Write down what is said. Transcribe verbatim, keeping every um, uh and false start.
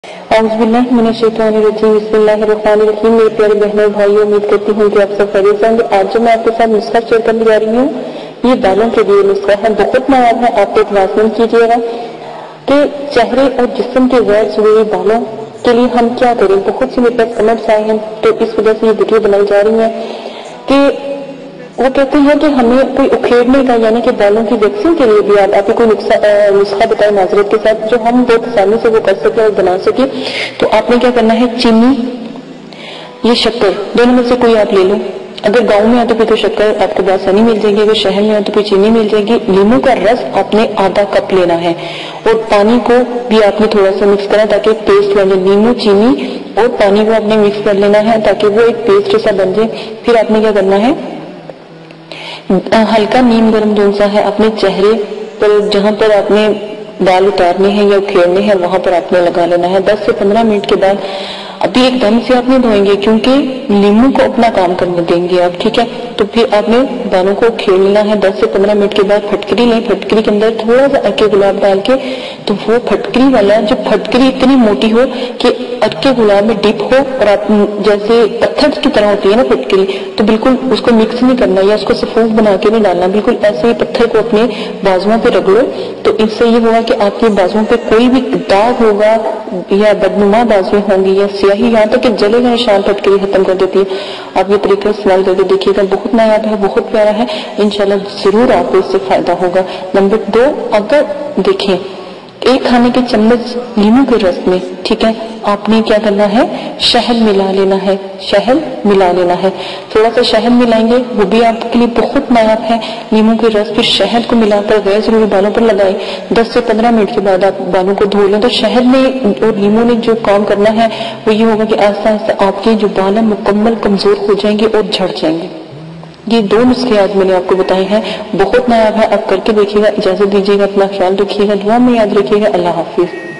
اعوذ باللہ من الشیطان الرجیم بسم اللہ الرحمن الرحیم۔ میرے پیارے بہنوں بھائیوں، امید کرتی ہوں کہ آپ سب خیریت سے ہوں گے۔ آج جو میں آپ کے ساتھ نسخہ شیئر کرنے جا رہی ہوں یہ بالوں کے لیے نسخہ ہے، بہت نایاب ہے۔ آپ کو لازم کیجیے گا کہ چہرے اور جسم کے غیر ضروری بالوں کے لیے ہم کیا کریں۔ بہت سے میرے پاس کمنٹس آئے ہیں تو اس وجہ سے یہ ویڈیو بنائی جا رہی ہے کہ وہ کہتے ہیں کہ ہمیں کوئی اکھیڑنے کا یعنی کہ بالوں کی ویکسنگ کے لیے بھی آپ آپ کوئی نسخہ بتائیں معذرت کے ساتھ جو ہم بہت آسانی سے وہ کر سکیں اور بنا سکیں۔ تو آپ نے کیا کرنا ہے، چینی یہ شکر دونوں میں سے کوئی آپ لے لو۔ اگر گاؤں میں آتے تو شکر آپ کو بہت آسانی مل جائے گی، اگر شہر میں آتے کوئی چینی مل جائے گی۔ لیموں کا رس آپ نے آدھا کپ لینا ہے اور پانی کو بھی آپ نے تھوڑا سا مکس کرنا تاکہ پیسٹ بن جائے۔ لیموں چینی اور پانی کو آپ نے مکس کر لینا ہے تاکہ وہ ایک پیسٹ سا بن جائے۔ پھر آپ نے کیا کرنا ہے، ہلکا نیم گرم دون سا ہے اپنے چہرے پر جہاں پر آپ نے بال اتارنے ہیں یا اکھیڑنے ہیں وہاں پر آپ نے لگا لینا ہے۔ دس سے پندرہ منٹ کے بعد ابھی ایک دم سے آپ نہیں دھوئیں گے کیونکہ لیموں کو اپنا کام کرنے دیں گے آپ، ٹھیک ہے۔ تو پھر آپ نے بالوں کو کھیڑ لینا ہے۔ دس سے پندرہ منٹ کے بعد پھٹکری لیں، پھٹکری کے اندر تھوڑا سا ارکے گلاب ڈال کے، تو وہ پھٹکری والا جو پھٹکری اتنی موٹی ہو کہ ارکے گلاب میں ڈپ ہو اور آپ جیسے پتھر کی طرح ہوتی ہے نا پھٹکری، تو بالکل اس کو مکس نہیں کرنا یا اس کو سفوف بنا کے نہیں ڈالنا، بالکل ایسے ہی پتھر کو اپنے بازوؤں پہ رگڑو۔ تو اس سے یہ ہوگا کہ آپ کے بازوؤں پہ کوئی بھی داغ ہوگا یا بدنما بازویں ہوں گی یا سیاہی، یہاں تک کہ جلے کا نشان پھٹکری ختم کر دیتی ہے۔ آپ یہ طریقہ استعمال کر کے دیکھیے گا، بہت نایاب ہے، بہت پیارا ہے، انشاءاللہ ضرور آپ کو اس سے فائدہ ہوگا۔ نمبر دو، اگر دیکھیں ایک کھانے کے چمچ لیموں کے رس میں، ٹھیک ہے، آپ نے کیا کرنا ہے، شہد ملا لینا ہے، شہد ملا لینا ہے۔ تھوڑا سا شہد ملائیں گے وہ بھی آپ کے لیے بہت نایاب ہے، لیموں کے رس۔ پھر شہد کو ملا کر غیر ضروری بالوں پر لگائیں۔ دس سے پندرہ منٹ کے بعد آپ بالوں کو دھو لیں۔ تو شہد نے اور لیموں نے جو کام کرنا ہے وہ یہ ہوگا کہ آہستہ آہستہ آپ کے جو بال ہیں مکمل کمزور ہو جائیں گے اور جھڑ جائیں گے۔ یہ دو نسخے آج میں نے آپ کو بتائے ہیں، بہت نایاب ہے، آپ کر کے دیکھیے گا۔ اجازت دیجیے گا، اپنا خیال رکھیے گا، دعا میں یاد رکھیے گا۔ اللہ حافظ۔